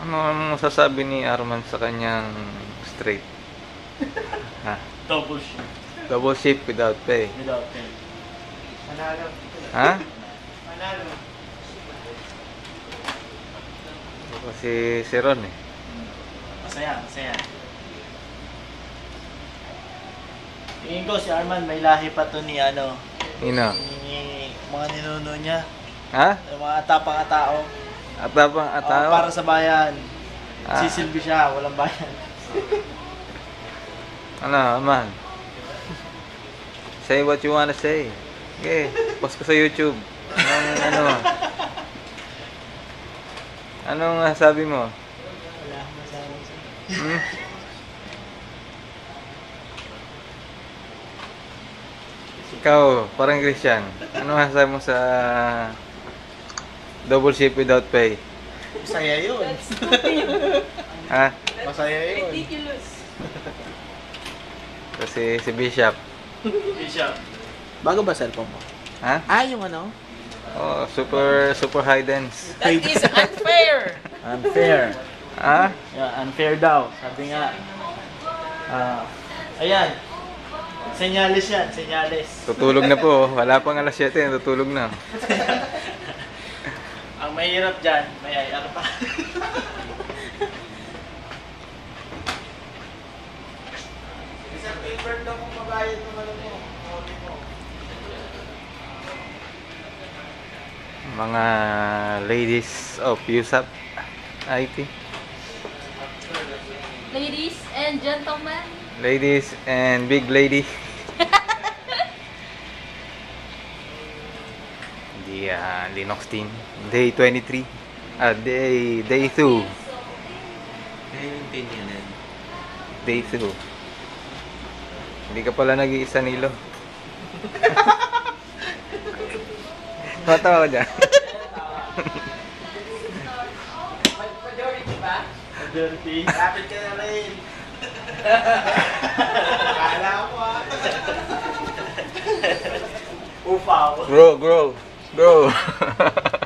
Ano ang masasabi ni Arman sa kanyang straight? Ha? Double shift. Double shift without pay. Without pay. Manalo. Ha? Manalo. Ito si Ron eh. Masaya, masaya. Tingin ko si Arman may lahi pa to ni Nino? ni mga ninuno niya. Ha? Yung mga tapang tao. Atapang ataw? Para sa bayan. Ah. Sisilbi siya, walang bayan. Ano, Arman? Say what you wanna say. Okay, post ko sa YouTube. Anong sabi mo? Wala akong masabi sa'yo. Hmm? Ikaw, parang Christian. Ano masasabi mo sa double shift without pay? Masaya yun. That's stupid. Ha? Masaya yun. Ridiculous. Kasi si Bishop. Bishop. Bago ba cellphone mo? Ha? Yung ano? Oh, super high dance. That is unfair. Unfair. Ha? Yeah, unfair daw. Sabi nga. Ayan. Senyales yan, senyales. Tutulog na po. Wala pang alas 7, tutulog na. Ang mahirap dyan, may IR pa. Isang paper daw kung mabayad ng ano mo. Mga ladies of USAP IT. Ladies and gentlemen, Ladies and big lady. The Linux team. Day 23. Day 2. Day 2. Hindi ka pala nag-iisa, Nilo. Matawa ka dyan. Majority ba? Majority. Lapit ka na rin. Kala mo Grow.